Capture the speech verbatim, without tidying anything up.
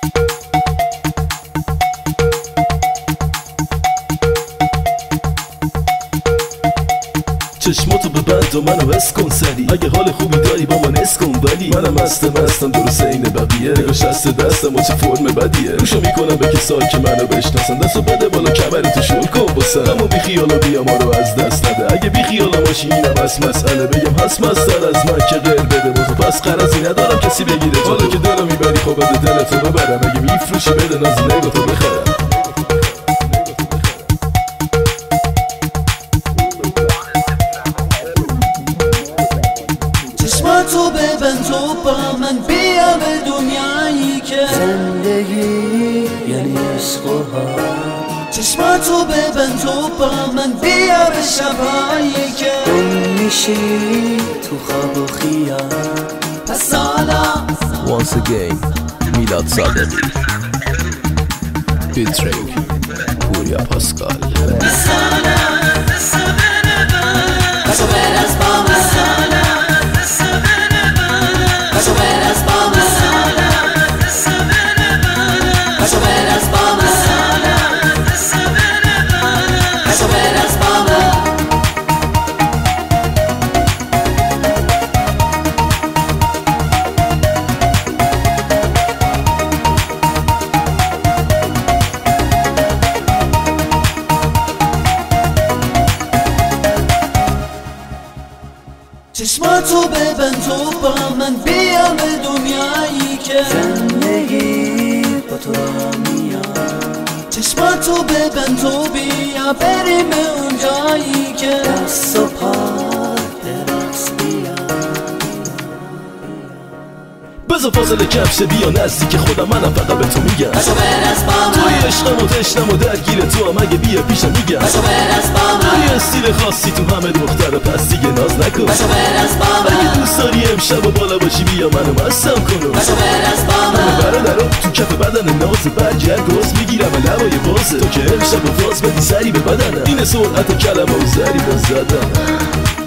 چشماتو ببند و منو حس کن سری، اگه حال خوبی داری با من حس کن، ولی منم مستم مستم درست این بقیه، نگاه شست دستم و چه فرم بدیه، روشو میکنم به کسایی که منو بشناسن، دستو بده بالا کمرتو شل کن باسم، اما بی خیالا بیا ما رو از دست نده، اگه بی خیالا باشی اینم هست مسئله، بگم هست مستر از من که غیر بده بازو، پس قرضی ندارم کسی بگیره، حالا که دلو میبری خب بده دلتو ببرم، اگه میفروشی بده ناز نگاتو بخرم. تو ببند تو با من بیا به دنیایی که زندگی یعنی عشق و حال، چشماتو ببند تو با من بیا به شبایی که گم میشی تو خواب و خیال. پس حالا Once again میلاد صادقی featuring پوریا پاسکال. پس حالا پسو برس با من، پسو برس با من، پسو برس با من، پسو برس با من. چشماتو ببند تو با من بیا به دنیایی که زندگی با تو میاد، چشماتو ببند تو بیا بریم اون جایی که دست و پا برقص بیا. بذار فاصله کفش بیا نزدیک خودم، منم فقط به تو میگم پسو برس با من، توی عشقم و تشنم و درگیر تو هم، اگه بیا پیشم میگم پسو برس با من، توی استیل خاصی تو همه دختره پس دیگه ناز نکن، پسو برس با من، اگه دوست داری امشب و بالا باشی بیا منو مستم کنم، پسو برس با من، برادرم تو کف بدن ناز برگرد گاز میگیرم و لبای بازه، تو که امشب و فاز بدی سری به بدنم، این سرعت کلمه و زری به زدن.